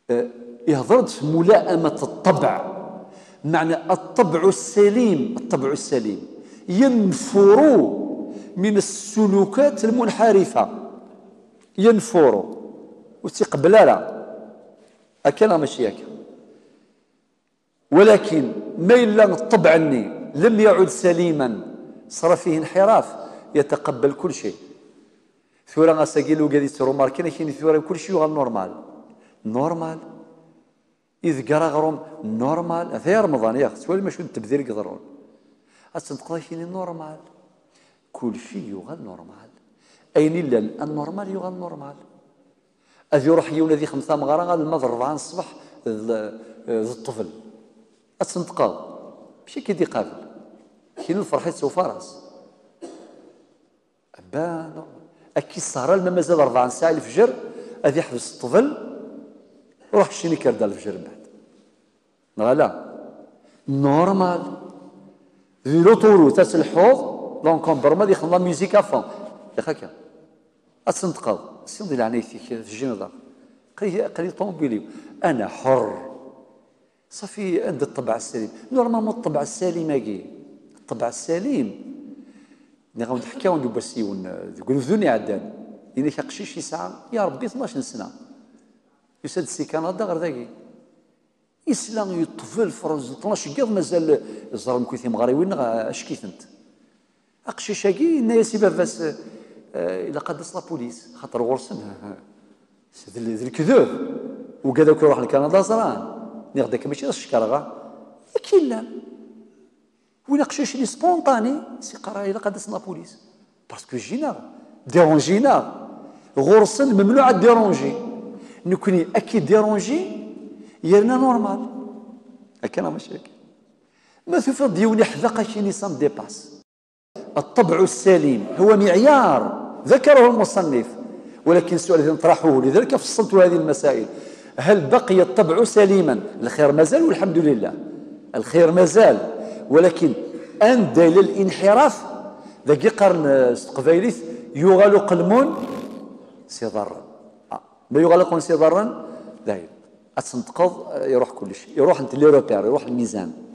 يهضرت في ملائمة الطبع. معنى الطبع السليم، الطبع السليم ينفر من السلوكات المنحرفة، ينفر وتقبل لا أكنا ماشي هكا. ولكن ما إلا الطبع أني لم يعد سليما، صار فيه انحراف، يتقبل كل شيء. ثورة غاساكيلو قاعد يترو ماركين كاين ثورة كل شيء غير نورمال، نورمال إذ قرا غروم نورمال. هذا رمضان يا أخي سوالي ماشي التبذير يقدرون أصدقائي كاين نورمال، كل شيء يغال نورمال. أين إلا النورمال يغال نورمال. أذي يروح يولدي 5 مغارة غاد الماضي 4 الصباح الطفل أتصنتقاو ماشي كي قابل كاين الفرحة سوف راس با أكي السهرة لما مازال 4 ساعة الفجر أذي يحبس الطفل روح شيني كردا الفجر بعد لا نورمال. في لوطورو تاس الحوض لونكومبرما دي خدم ميوزيك افون يا خاكا أتصنتقاو سيون ديال عنايتي في الجنة قليل طوموبيليو أنا حر صافي عند الطبع السليم. نورمالمون الطبع السليم هاكي الطبع السليم اللي غادي نحكيو ندو بسيون يقولوا ذوني عدان إلا كقشيش يسعى يا ربي 12 سنة يسد سي كندا غير ذاكي إسلام يطفل فرز 12 قاض مازال الزرم كويثي مغاريوين اش كيفنت أقشيش هاكي الناس بافاس إلا قدس لابوليس خاطر غرسن ذي الكذوب وكذا كي يروح لكندا زران ناخدك ماشي الشكرغه كيلا وين قشيش لي سبونطاني سي قرا إلا قدس لابوليس باسكو جينا ديرونجينا غرسن ممنوع ديرونجي نكوني اكيد ديرونجي يرنا نورمال هكا ماشي هكا. ما تفض ديوني حذاقه كي نسام ديباس. الطبع السليم هو معيار ذكره المصنف، ولكن السؤال الذي نطرحه لذلك فصلت هذه المسائل: هل بقي الطبع سليما؟ الخير مازال والحمد لله، الخير مازال، ولكن عند الانحراف ذاك قرن قبيليث يغال قلمون سي ضرا ما يغال قلمون سي ضرا داير أتصنتقض يروح كل شيء، يروح انت لي روبير، يروح الميزان.